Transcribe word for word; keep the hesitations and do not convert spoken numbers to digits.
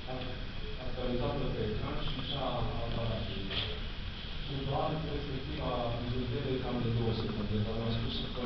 actualizată pe ecran și cea a aparatului. Și probabil respectiva întârziere cam de două secunde, dar am spus că